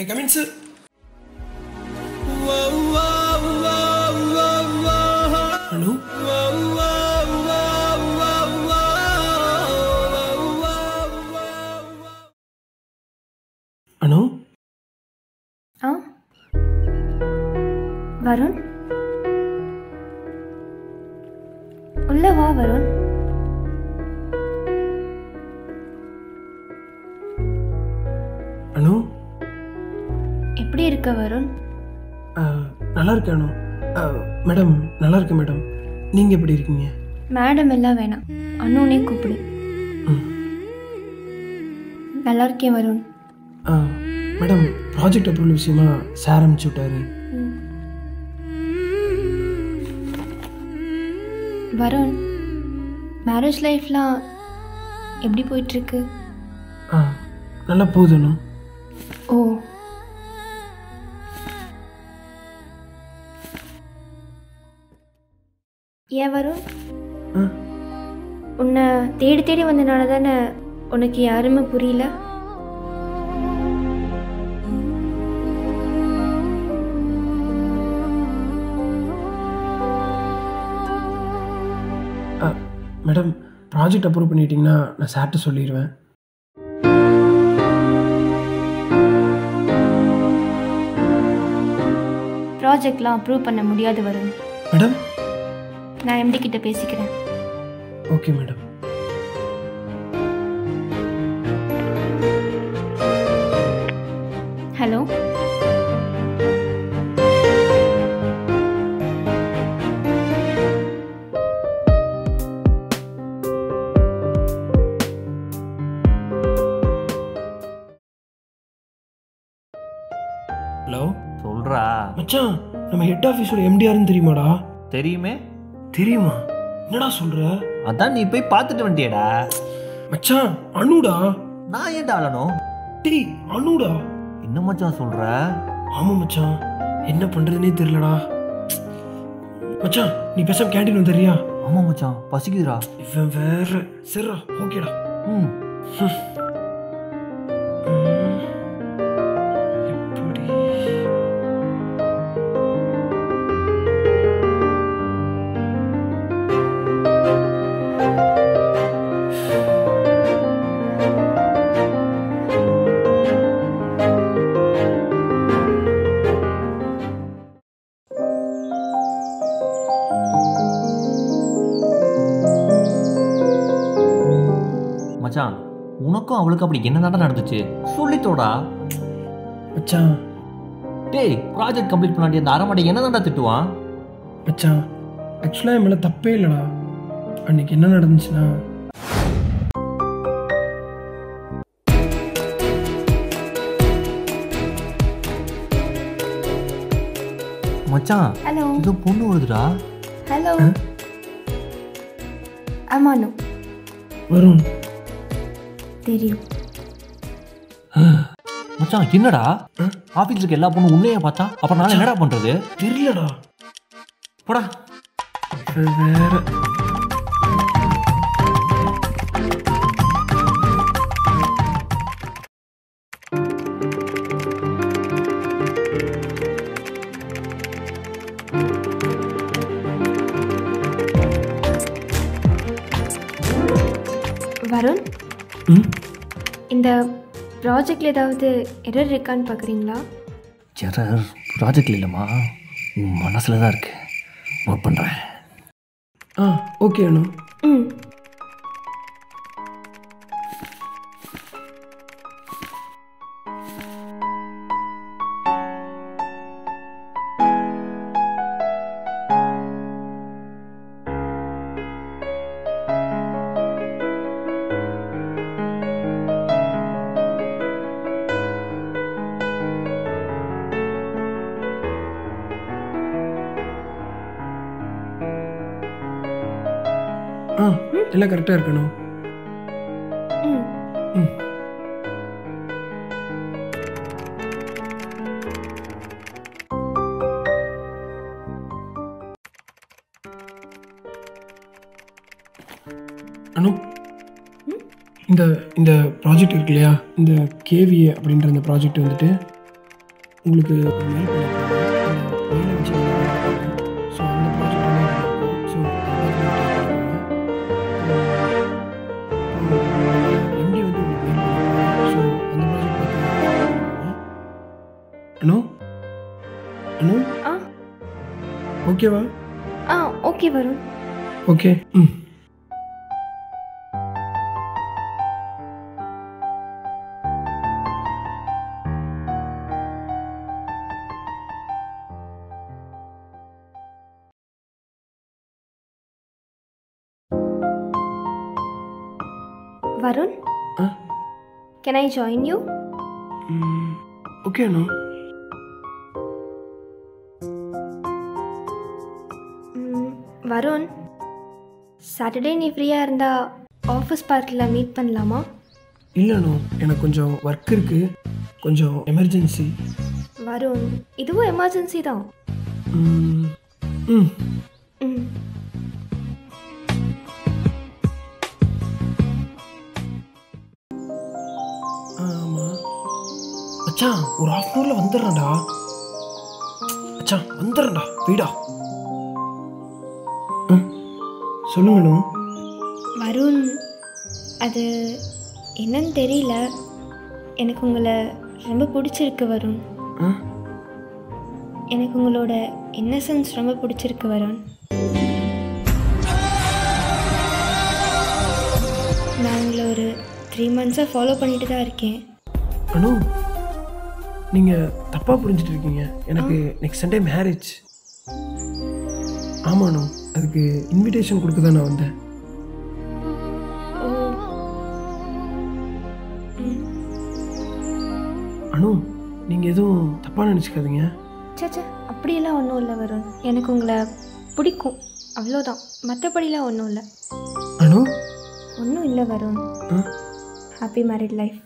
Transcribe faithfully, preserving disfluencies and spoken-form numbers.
May I come in, sir? Hello? Hello? Ah? Varun? உள்ள வா வருண். அனு எப்படி இருக்க வருண்? நல்லா இருக்கேன் அனு. மேடம் நல்லா இருக்கேன் மேடம். நீங்கள் எப்படி இருக்கீங்க? மேடம் எல்லாம் வேணாம், அண்ணுனே கூப்பிடு. நல்லா இருக்கேன் வருண். மேடம் ப்ராஜெக்ட் அப்ரூவல் விஷயமா சார் அனுப்பிச்சி விட்டாரு. வருண், மேரேஜ் லைஃப்லாம் எப்படி போயிட்டுருக்கு? ஆ நல்லா போகுதுண்ணா. ஓ, ஏன் வருண்? உன்னை தேடி தேடி வந்தனால தானே உனக்கு யாருமே புரியல? மேடம் ப்ராஜெக்ட் அப்ரூவ் பண்ணிட்டீங்கன்னா நான் சார்ட்ட சொல்லிடுவேன். ப்ராஜெக்ட்லாம் அப்ரூவ் பண்ண முடியாது வருண். மேடம் நான் எம்டி கிட்ட பேசிக்கிறேன். Okay madam. ஹலோ, ஹலோ சொல்றா மச்சான், நம்ம ஹெட் ஆஃபீஸோட எம்டிஆர்னு தெரியுமாடா? தெரியுமே. தெரியுமா? என்னடா சொல்ற? அதான் நீ போய் பார்த்துட்டு வந்துட்டியடா. மச்சான் அனுடா. நான் ஏன்டா ஆளணும்? டேய் அனுடா. என்ன மச்சான் சொல்ற? ஆமா மச்சான், என்ன பண்றதுனே தெரியலடா. மச்சான் நீ பேசாம கேண்டீன் வந்துறியா? ஆமா மச்சான், பசிக்குதுடா. இவன் வேற. சரிடா, ஓகேடா. ம் எப்படி? மச்சான், உனக்கும் அவளுக்கு அப்படி என்னதான்டா நடந்துச்சு? சொல்லித்தோடா. மச்சான் டேய், ப்ராஜெக்ட் கம்ப்ளீட் பண்ணாடி அந்த அரைமடை என்னதான்டா திட்டுவான்? மச்சான் ஆக்சுவலாக என் மேலே தப்பே இல்லைடா. அன்னைக்கு என்ன நடந்துச்சுன்னா, மச்சான் ஹலோ. ஏதோ பொண்ணு வருதுடா. ஹலோ. ஆமானு வருண் தெரியும். மச்சான் என்னடா ஆபீஸ்ல இருக்க எல்லா பொண்ணும் உன்னையே பார்த்தா அப்புறம் நான் என்னடா பண்றது? தெரியலடா. போடா. இவன் வேற. வருண், ம் இந்த ப்ராஜெக்டில் ஏதாவது எரர் இருக்கான்னு பார்க்குறீங்களா? எரர் ப்ராஜெக்ட்ல இல்லைம்மா, உன் மனசில் தான் இருக்கு. நோட் பண்ணுறேன். ஆ ஓகே அண்ணா. ம் ஆ எல்லாம் கரெக்டாக இருக்கணும். ம் ம் அனு, இந்த இந்த ப்ராஜெக்ட் இருக்கு இல்லையா, இந்த கேவிஏ அப்படின்ற இந்த ப்ராஜெக்ட் வந்துட்டு உங்களுக்கு ஒரு மெயில் பண்ணியிருக்காங்க. அந்த மெயிலை வச்சு ஸோ அந்த ப்ராஜெக்ட் வந்து இருக்கும். ஸோ எம்டி வந்து உங்களுக்கு மெயில் பண்ணியிருக்காங்க. ஸோ அந்த ப்ராஜெக்ட் பார்த்து அனு அனு ஆ ஓகேவா? ஆ ஓகே வருண். ஓகே. ம் Varun, ah can I join you? ம் ஓகே அனு. ம், வருண், சாட்டர்டே நீ ஃப்ரீயாக இருந்தா ஆஃபீஸ் பார்க்கில் மீட் பண்ணலாமா? இல்லை அனு, எனக்கு கொஞ்சம் ஒர்க் இருக்குது, கொஞ்சம் எமர்ஜென்சி. வருண், இதுவும் எமர்ஜென்சி தான். ம் ம் ம் ஆமாம் மச்சான், ஒரு ஹாஃப் அன் ஹவரில் வந்துடுறேன்டா. மச்சான் வந்துடுறேன்டா, வீடா. ம் சொல்லுங்கண்ணா. வருண், அது என்னன்னு தெரியல, எனக்கு உங்களை ரொம்ப பிடிச்சிருக்கு வருண். ஆ எனக்கு உங்களோட இன்னசென்ஸ் ரொம்ப பிடிச்சிருக்கு வருண். நான் உங்களை ஒரு த்ரீ மந்த்ஸாக ஃபாலோ பண்ணிட்டு தான் இருக்கேன். அனு, நீங்கள் தப்பாக புரிஞ்சிட்டு இருக்கீங்க. எனக்கு நெக்ஸ்ட் சண்டே மேரேஜ். ஆமாம் அனு, அதுக்கு இன்விடேஷன் கொடுக்க தான் நான் வந்தேன். ஓ ம் அனு, நீங்கள் எதுவும் தப்பாக நினச்சிக்காதீங்க. சச்சா, அப்படியெல்லாம் ஒன்றும் இல்லை வருண். எனக்கு உங்களை பிடிக்கும், அவ்வளோதான். மற்றபடிலாம் ஒன்றும் இல்லை. அனு ஒன்றும் இல்லை வருண். ஆ ஹாப்பி மேரிட் லைஃப்.